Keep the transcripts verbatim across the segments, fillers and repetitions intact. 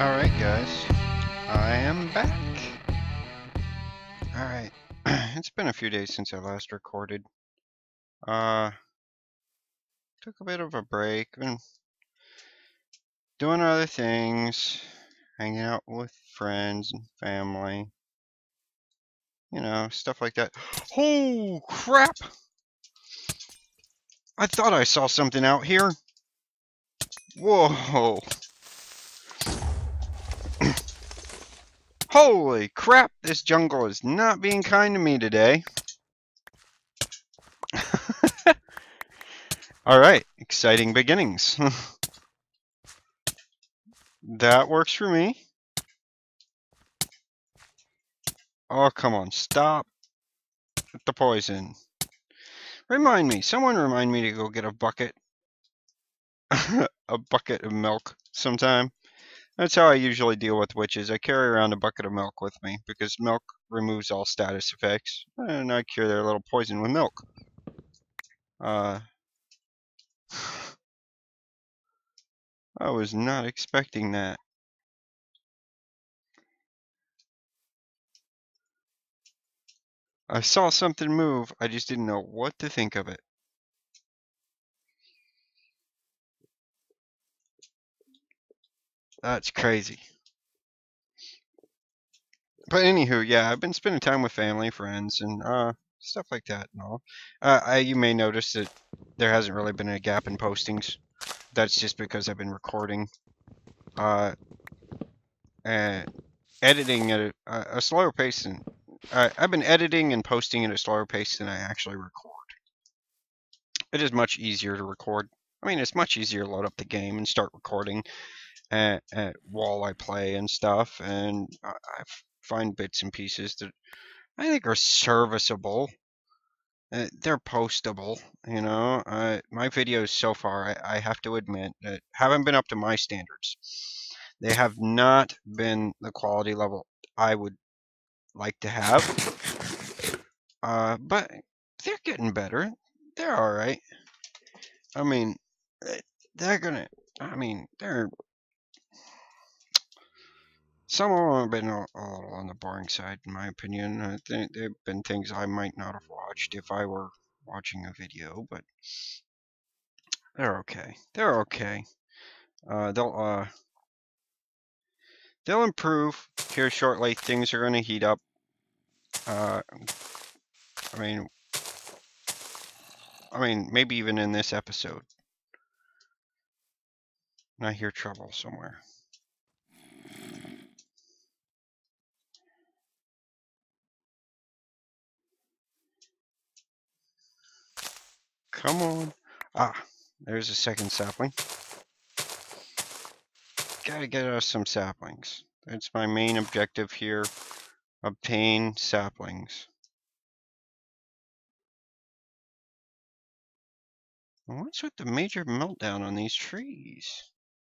Alright guys, I am back. Alright, it's been a few days since I last recorded. Uh, took a bit of a break, been doing other things, hanging out with friends and family. You know, stuff like that. Oh crap! I thought I saw something out here. Whoa! Holy crap, this jungle is not being kind to me today. Alright, exciting beginnings. That works for me. Oh, come on, stop with the poison. Remind me, someone remind me to go get a bucket. A bucket of milk sometime. That's how I usually deal with witches. I carry around a bucket of milk with me because milk removes all status effects, and I cure their little poison with milk. Uh, I was not expecting that. I saw something move, I just didn't know what to think of it. That's crazy. But anywho, yeah, I've been spending time with family, friends, and uh, stuff like that and all. Uh, I, you may notice that there hasn't really been a gap in postings. That's just because I've been recording, uh, and editing at a, a slower pace than uh, I've been editing and posting at a slower pace than I actually record. It is much easier to record. I mean, it's much easier to load up the game and start recording at, at while I play and stuff, and I, I find bits and pieces that I think are serviceable. Uh, they're postable, you know. Uh, my videos so far, I, I have to admit, that haven't been up to my standards. They have not been the quality level I would like to have. Uh, but they're getting better. They're all right. I mean, they're gonna. I mean, they're. Some of them have been a, a little on the boring side, in my opinion. I think they've been things I might not have watched if I were watching a video, but they're okay. They're okay. Uh, they'll uh, they'll improve here shortly. Things are gonna heat up. Uh, I mean, I mean, maybe even in this episode. And I hear trouble somewhere. Come on. Ah, there's a second sapling. Gotta get us some saplings. That's my main objective here. Obtain saplings. What's with the major meltdown on these trees?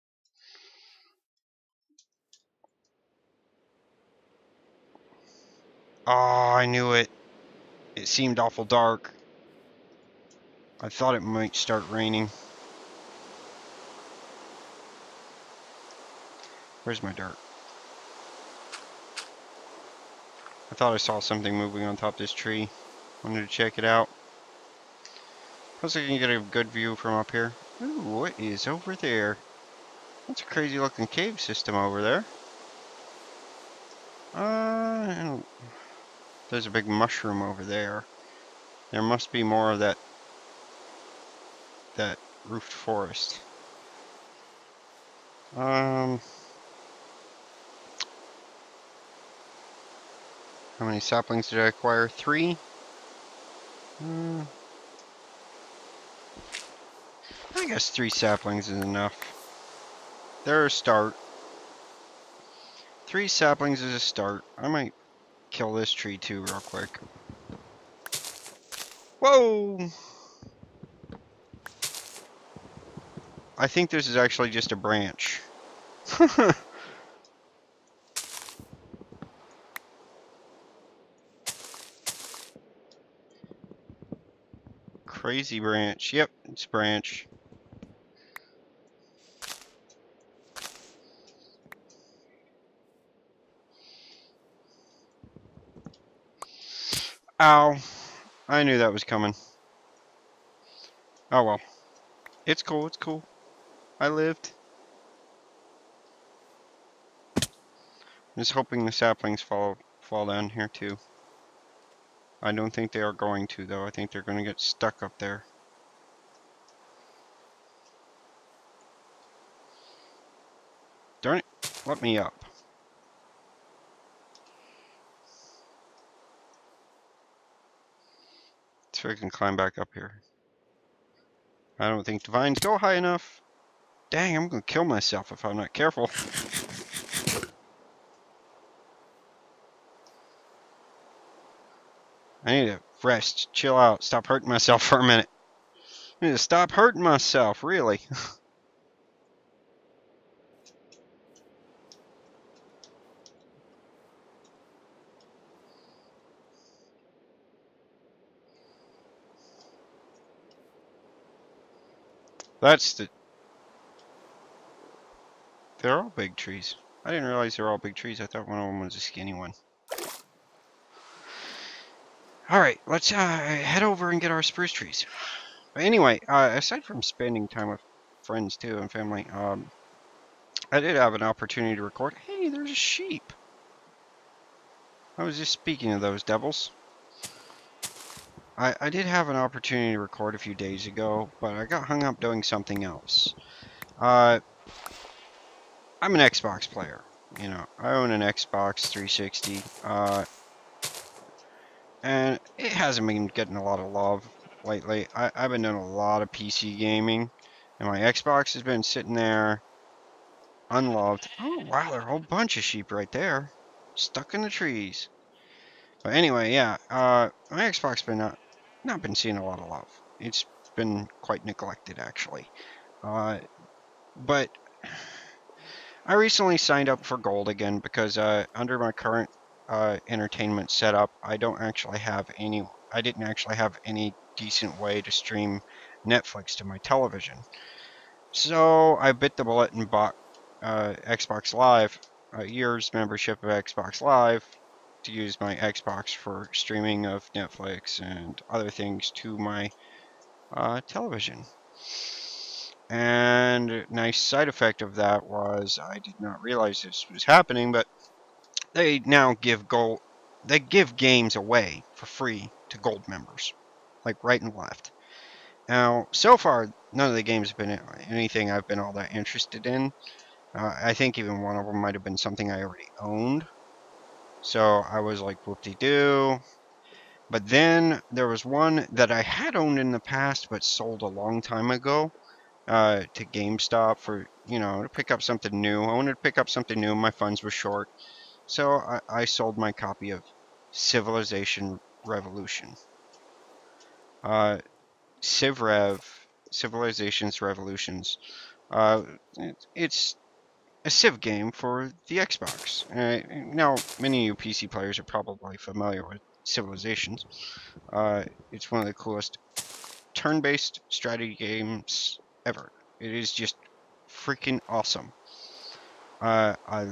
Oh, I knew it. It seemed awful dark. I thought it might start raining. Where's my dirt? I thought I saw something moving on top of this tree. Wanted to check it out. Plus I can get a good view from up here. Ooh, what is over there? That's a crazy looking cave system over there. Uh, there's a big mushroom over there. There must be more of that that roofed forest. Um, how many saplings did I acquire? Three? Uh, I guess three saplings is enough. They're a start. Three saplings is a start. I might kill this tree too real quick. Whoa! I think this is actually just a branch. Crazy branch. Yep, it's branch. Ow. I knew that was coming. Oh well. It's cool, it's cool. I lived. Just hoping the saplings fall fall down here too. I don't think they are going to though. I think they're going to get stuck up there. Darn it. Let me up. So I can climb back up here. I don't think the vines go high enough. Dang, I'm going to kill myself if I'm not careful. I need to rest, chill out, stop hurting myself for a minute. I need to stop hurting myself, really. That's the... They're all big trees. I didn't realize they're all big trees. I thought one of them was a skinny one. Alright, let's uh, head over and get our spruce trees. But anyway, uh, aside from spending time with friends too and family, um, I did have an opportunity to record. Hey, there's a sheep. I was just speaking of those devils. I, I did have an opportunity to record a few days ago, but I got hung up doing something else. Uh, I'm an Xbox player. You know, I own an Xbox three sixty, uh, and it hasn't been getting a lot of love lately. I, I've been doing a lot of P C gaming, and my Xbox has been sitting there unloved. Oh, wow, there are a whole bunch of sheep right there, stuck in the trees. But anyway, yeah, uh, my Xbox been not, not been seeing a lot of love. It's been quite neglected, actually. Uh, but I recently signed up for Gold again because uh, under my current uh, entertainment setup, I don't actually have any. I didn't actually have any decent way to stream Netflix to my television. So I bit the bullet and bought uh, Xbox Live, a year's membership of Xbox Live, to use my Xbox for streaming of Netflix and other things to my uh, television. And a nice side effect of that was I did not realize this was happening, but they now give gold, they give games away for free to gold members, like right and left. Now, so far, none of the games have been anything I've been all that interested in. Uh, I think even one of them might have been something I already owned. So I was like, whoop-de-doo. But then there was one that I had owned in the past but sold a long time ago uh, to GameStop for, you know, to pick up something new. I wanted to pick up something new. My funds were short. So I, I sold my copy of Civilization Revolution. Uh, CivRev, Civilizations Revolutions. Uh, it, it's a Civ game for the Xbox. Uh, now, many of you P C players are probably familiar with Civilizations. Uh, it's one of the coolest turn-based strategy games ever. It is just freaking awesome. Uh, I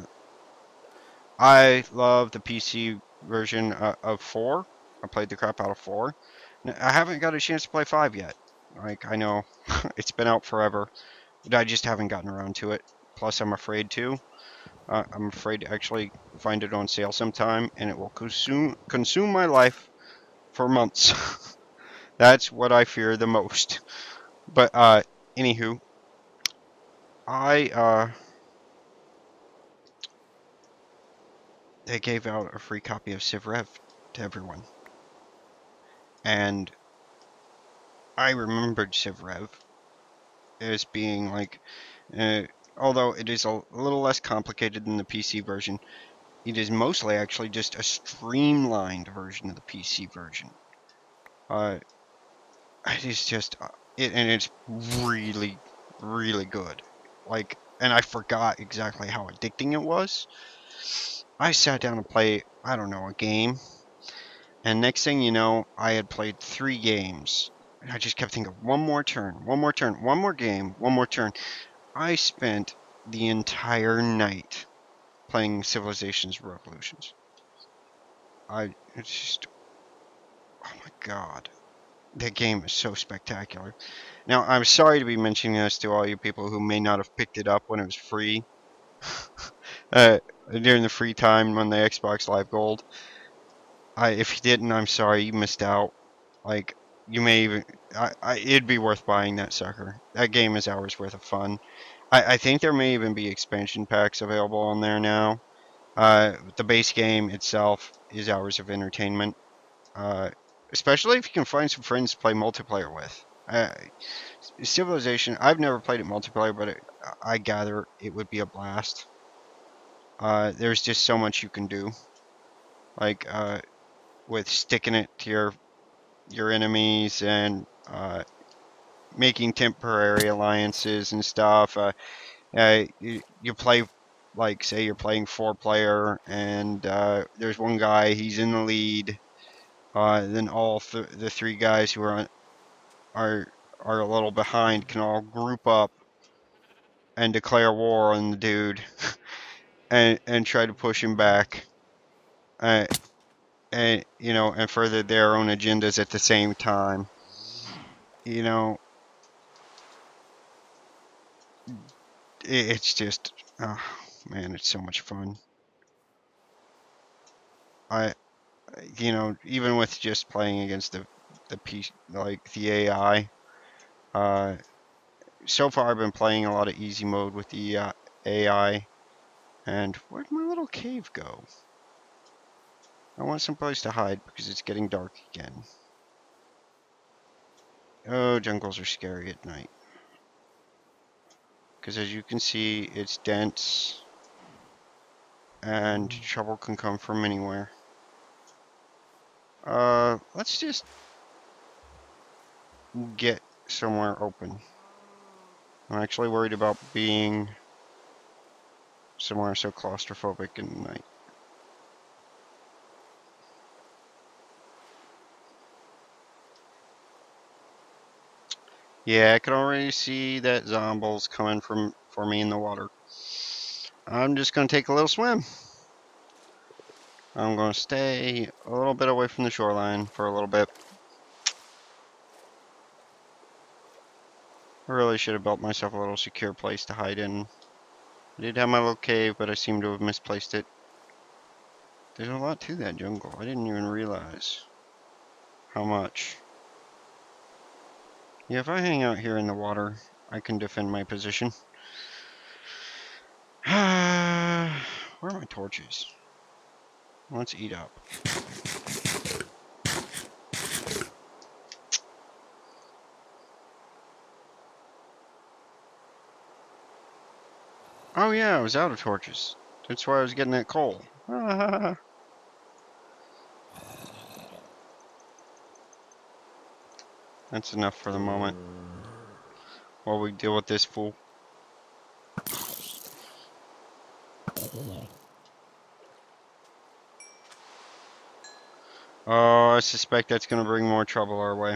I love the P C version uh, of four. I played the crap out of four. I haven't got a chance to play five yet. Like, I know it's been out forever, but I just haven't gotten around to it. Plus, I'm afraid to. Uh, I'm afraid to actually find it on sale sometime, and it will consume consume my life for months. That's what I fear the most. But uh, anywho, I uh, they gave out a free copy of CivRev to everyone, and I remembered CivRev as being like, uh, although it is a little less complicated than the P C version, it is mostly actually just a streamlined version of the P C version. Uh, it is just, uh, it, and it's really, really good. Like, and I forgot exactly how addicting it was. I sat down and played, I don't know, a game, and next thing you know, I had played three games. And I just kept thinking, one more turn, one more turn, one more game, one more turn. I spent the entire night playing Civilizations Revolutions. I it's just God, that game is so spectacular. Now, I'm sorry to be mentioning this to all you people who may not have picked it up when it was free. uh, During the free time on the Xbox Live Gold. I, if you didn't, I'm sorry, you missed out. Like, you may even, I, I, it'd be worth buying that sucker. That game is hours worth of fun. I, I think there may even be expansion packs available on there now. Uh, the base game itself is hours of entertainment. Uh, especially if you can find some friends to play multiplayer with. Uh, Civilization, I've never played it multiplayer, but it, I gather it would be a blast. Uh, there's just so much you can do. Like, uh, with sticking it to your your enemies and uh, making temporary alliances and stuff. Uh, uh, you, you play, like, say you're playing four player, and uh, there's one guy, he's in the lead. Uh, then all th the three guys who are on, are are a little behind can all group up and declare war on the dude, and and try to push him back. Uh, and you know, and further their own agendas at the same time. You know, it's just, oh man, it's so much fun. I, you know, even with just playing against the the P, like the A I. Uh, so far I've been playing a lot of easy mode with the uh, A I. And where'd my little cave go? I want someplace to hide because it's getting dark again. Oh, jungles are scary at night. Because as you can see, it's dense. And trouble can come from anywhere. Uh, let's just get somewhere open. I'm actually worried about being somewhere so claustrophobic in the night. Yeah, I can already see that zombies coming from for me in the water. I'm just gonna take a little swim. I'm gonna stay a little bit away from the shoreline for a little bit. I really should have built myself a little secure place to hide in. I did have my little cave, but I seem to have misplaced it. There's a lot to that jungle. I didn't even realize how much. Yeah, if I hang out here in the water, I can defend my position. Where are my torches? Let's eat up. Oh yeah, I was out of torches. That's why I was getting that coal. That's enough for the moment. While we deal with this fool. Oh, I suspect that's going to bring more trouble our way.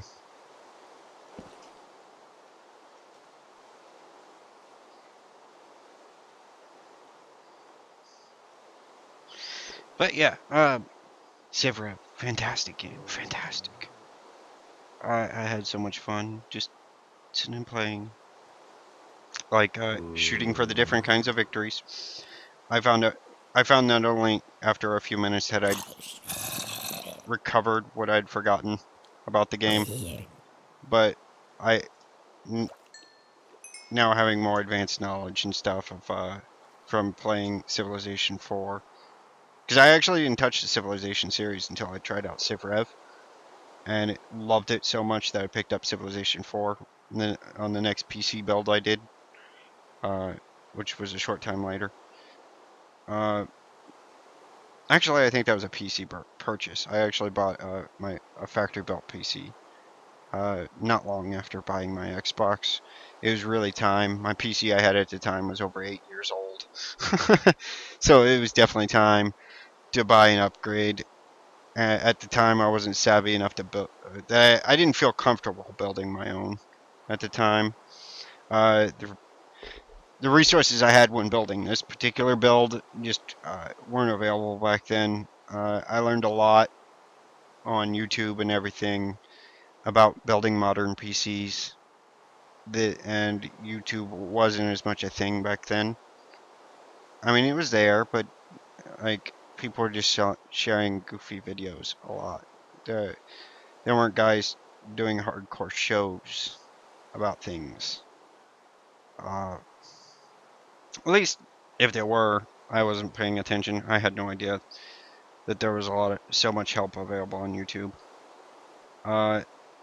But yeah, uh, Civ, fantastic game, fantastic. I, I had so much fun just sitting and playing. Like, uh, shooting for the different kinds of victories. I found out, I found not only after a few minutes had I recovered what I'd forgotten about the game, but I n now having more advanced knowledge and stuff of uh, from playing Civilization four. Because I actually didn't touch the Civilization series until I tried out CivRev, and it, loved it so much that I picked up Civilization four and then on the next P C build I did, uh, which was a short time later. Uh, actually, I think that was a P C purchase. I actually bought uh, my a factory built P C uh, not long after buying my Xbox. It was really time. My P C I had at the time was over eight years old, so it was definitely time to buy an upgrade. At the time, I wasn't savvy enough to build. Uh, I didn't feel comfortable building my own at the time. Uh, the, the resources I had when building this particular build just uh, weren't available back then. Uh, I learned a lot on YouTube and everything about building modern P Cs. The, and YouTube wasn't as much a thing back then. I mean, it was there, but like people were just sharing goofy videos a lot. There, there weren't guys doing hardcore shows about things. Uh, at least if there were, I wasn't paying attention. I had no idea that there was a lot of so much help available on YouTube. Uh,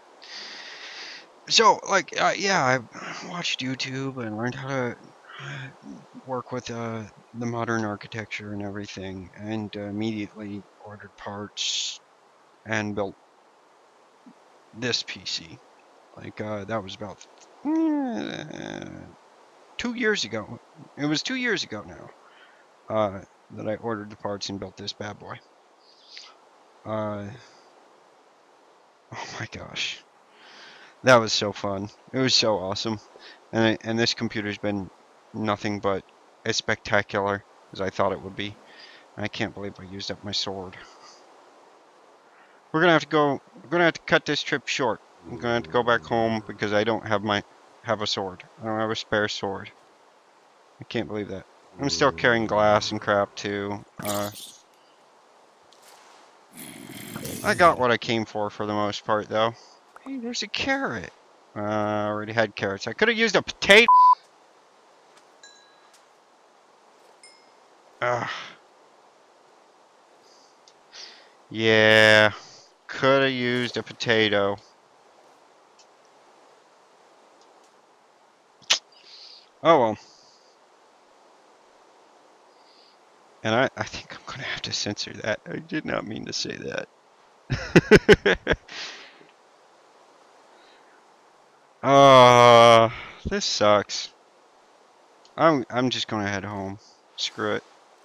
so like uh, yeah, I watched YouTube and learned how to work with uh, the modern architecture and everything, and uh, immediately ordered parts and built this P C. Like uh, that was about uh, two years ago. It was two years ago now uh, that I ordered the parts and built this bad boy. Uh, oh my gosh, that was so fun. It was so awesome, and I, and this computer's been nothing but as spectacular as I thought it would be. I can't believe I used up my sword. We're gonna have to go. We're gonna have to cut this trip short. I'm gonna have to go back home because I don't have my have a sword. I don't have a spare sword. I can't believe that. I'm still carrying glass and crap too. Uh, I got what I came for for the most part though. Hey, there's a carrot. Uh, I already had carrots. I could have used a potato. Ugh. Yeah, could have used a potato. Oh well. And I, I think I'm gonna have to censor that. I did not mean to say that. Uh, this sucks. I'm I'm just gonna head home. Screw it.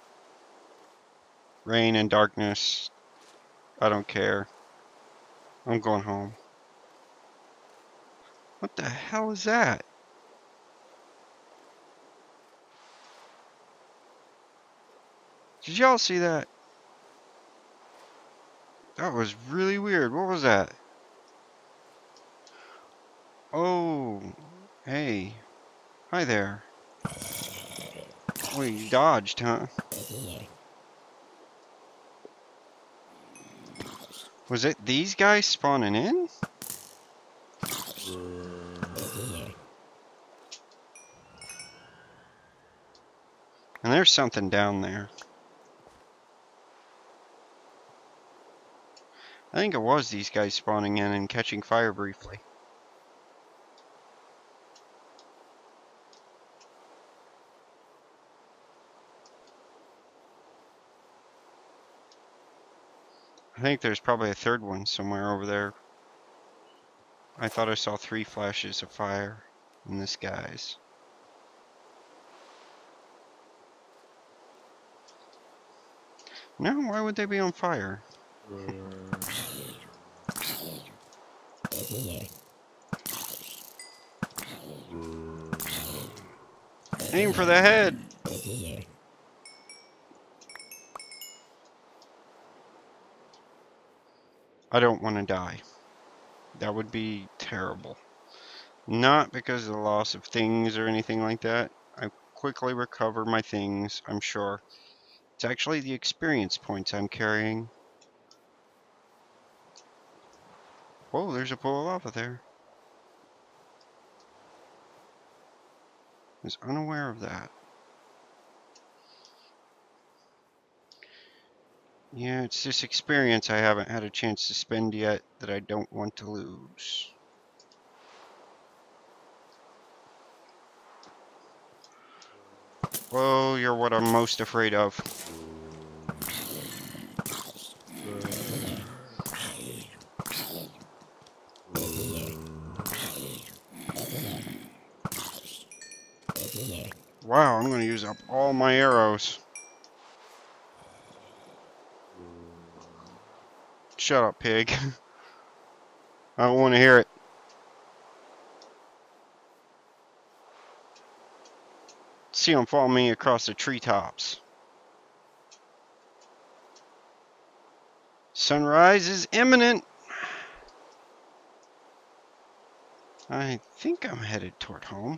Rain and darkness. I don't care. I'm going home. What the hell is that? Did y'all see that? That was really weird. What was that? Oh, hey. Hi there. Wait, you dodged, huh? Was it these guys spawning in? And there's something down there. I think it was these guys spawning in and catching fire briefly. I think there's probably a third one somewhere over there. I thought I saw three flashes of fire in the skies. No, why would they be on fire? Aim for the head! I don't want to die. That would be terrible. Not because of the loss of things or anything like that. I quickly recover my things, I'm sure. It's actually the experience points I'm carrying. Whoa, there's a pool of lava there. I was unaware of that. Yeah, it's this experience I haven't had a chance to spend yet that I don't want to lose. Whoa, you're what I'm most afraid of. Wow, I'm gonna use up all my arrows. Shut up, pig. I don't want to hear it. See him follow me across the treetops. Sunrise is imminent. I think I'm headed toward home.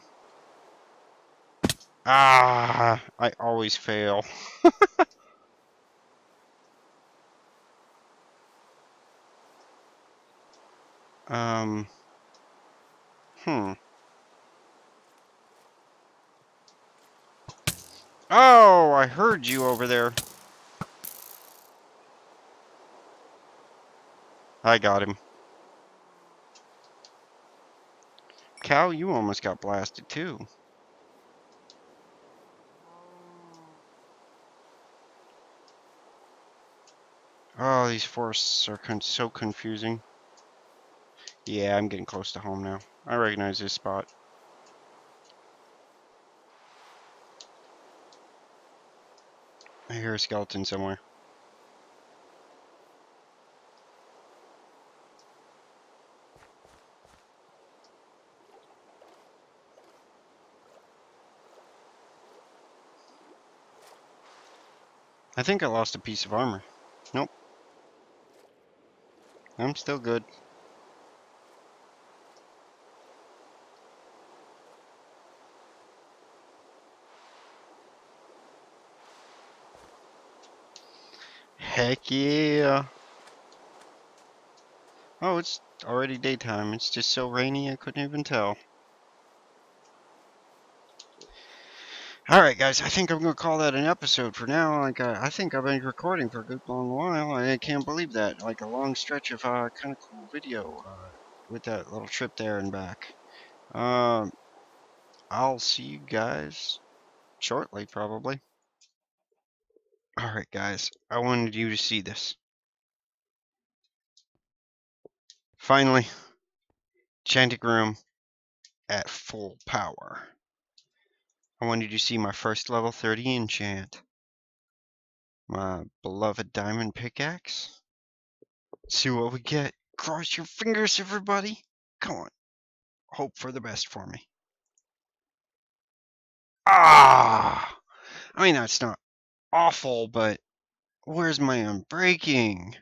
Ah, I always fail. um, hmm. Oh, I heard you over there. I got him. Cal, you almost got blasted too. Oh, these forests are con so confusing. Yeah, I'm getting close to home now. I recognize this spot. I hear a skeleton somewhere. I think I lost a piece of armor. Nope. I'm still good. Heck yeah. Oh, it's already daytime. It's just so rainy I couldn't even tell. Alright guys, I think I'm going to call that an episode for now. Like, uh, I think I've been recording for a good long while. I can't believe that. Like a long stretch of uh, kind of cool video uh, with that little trip there and back. Um, I'll see you guys shortly, probably. Alright guys, I wanted you to see this. Finally, Chantic Room at full power. I wanted you to see my first level thirty enchant. My beloved diamond pickaxe. See what we get. Cross your fingers, everybody. Come on. Hope for the best for me. Ah! I mean, that's not awful, but where's my unbreaking?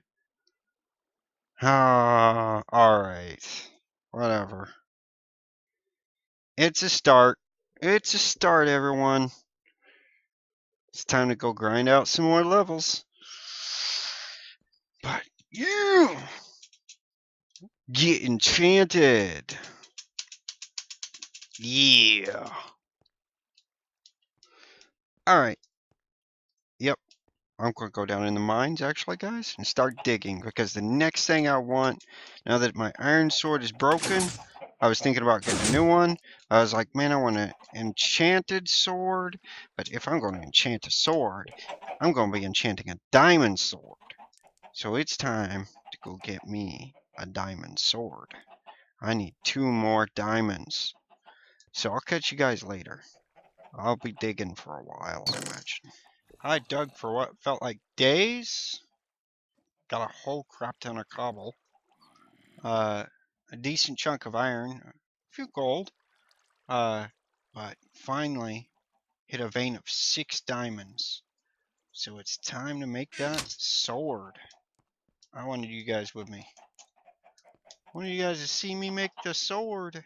Ah, alright. Whatever. It's a start. It's a start, everyone. It's time to go grind out some more levels. But you get enchanted. Yeah. Alright. Yep. I'm going to go down in the mines, actually, guys, and start digging. Because the next thing I want, now that my iron sword is broken, I was thinking about getting a new one. I was like, man, I want an enchanted sword. But if I'm going to enchant a sword, I'm going to be enchanting a diamond sword. So it's time to go get me a diamond sword. I need two more diamonds. So I'll catch you guys later. I'll be digging for a while, I imagine. I dug for what felt like days. Got a whole crap ton of cobble. Uh, a decent chunk of iron. A few gold. Uh, but finally hit a vein of six diamonds. So it's time to make that sword. I wanted you guys with me. I wanted you guys to see me make the sword.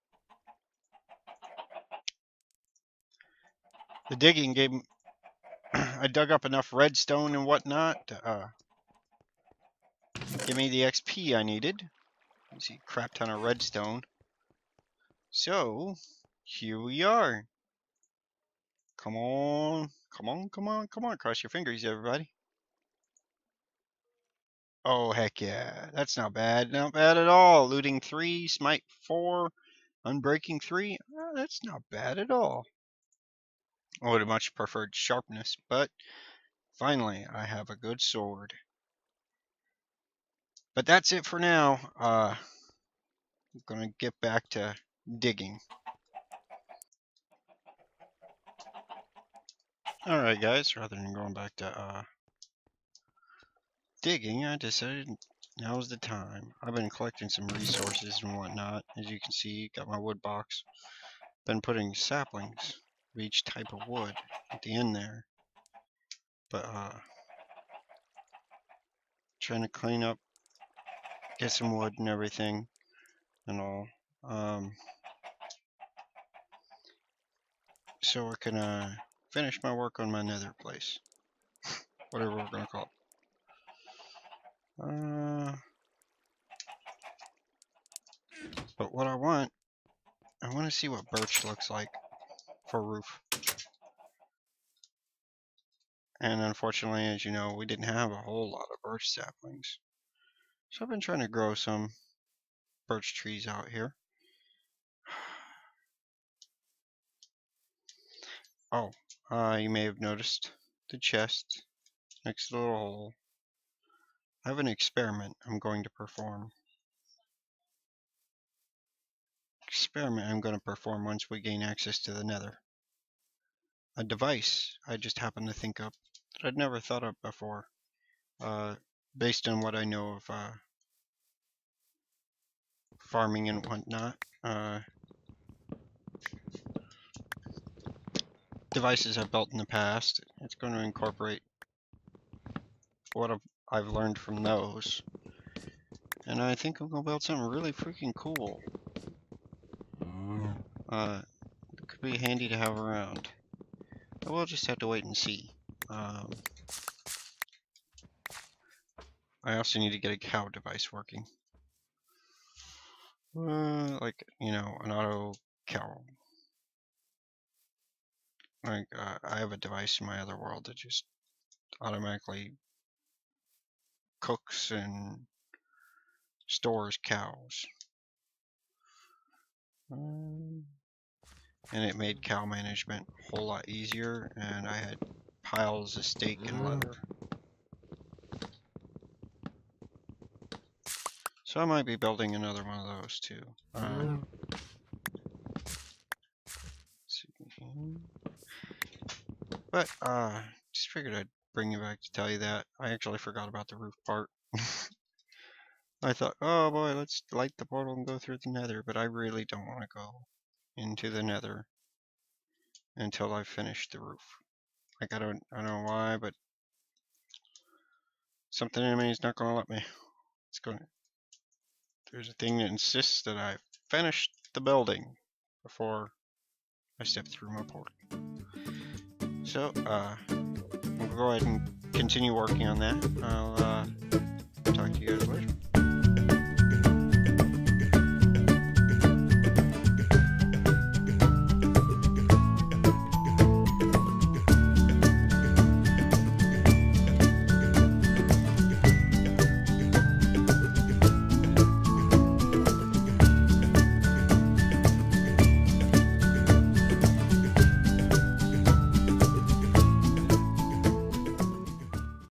The digging gave me, I dug up enough redstone and whatnot to uh, give me the X P I needed. You see, crap ton of redstone. So, here we are. Come on, come on, come on, come on. Cross your fingers, everybody. Oh, heck yeah. That's not bad. Not bad at all. Looting three, smite four, unbreaking three. Uh, that's not bad at all. I would have much preferred sharpness, but finally, I have a good sword. But that's it for now. Uh, I'm gonna get back to digging. Alright, guys, rather than going back to uh, digging, I decided now's the time. I've been collecting some resources and whatnot. As you can see, got my wood box. Been putting saplings of each type of wood at the end there. But, uh, trying to clean up, get some wood and everything and all. Um, so I can uh, finish my work on my nether place. Whatever we're gonna call it. Uh, but what I want, I want to see what birch looks like for roof. And unfortunately, as you know, we didn't have a whole lot of birch saplings. So I've been trying to grow some birch trees out here. Oh, uh, you may have noticed the chest next to the little hole. I have an experiment I'm going to perform. Experiment I'm going to perform once we gain access to the nether. A device I just happened to think of that I'd never thought of before, uh, based on what I know of uh, farming and whatnot. Uh, devices I've built in the past. It's going to incorporate what I've, I've learned from those. And I think I'm going to build something really freaking cool. Uh, it could be handy to have around. But we'll just have to wait and see. Um, I also need to get a cow device working. Uh, like, you know, an auto cow. Like, uh, I have a device in my other world that just automatically cooks and stores cows. Um, and it made cow management a whole lot easier, and I had piles of steak and leather. So I might be building another one of those too. Um, but uh, just figured I'd bring you back to tell you that. I actually forgot about the roof part. I thought, oh boy, let's light the portal and go through the nether, but I really don't want to go into the nether until I've finished the roof. Like, I don't, I don't know why, but something in me is not going to let me. It's going to, there's a thing that insists that I finish the building before I step through my portal. So, uh, we'll go ahead and continue working on that. I'll, uh, talk to you guys later.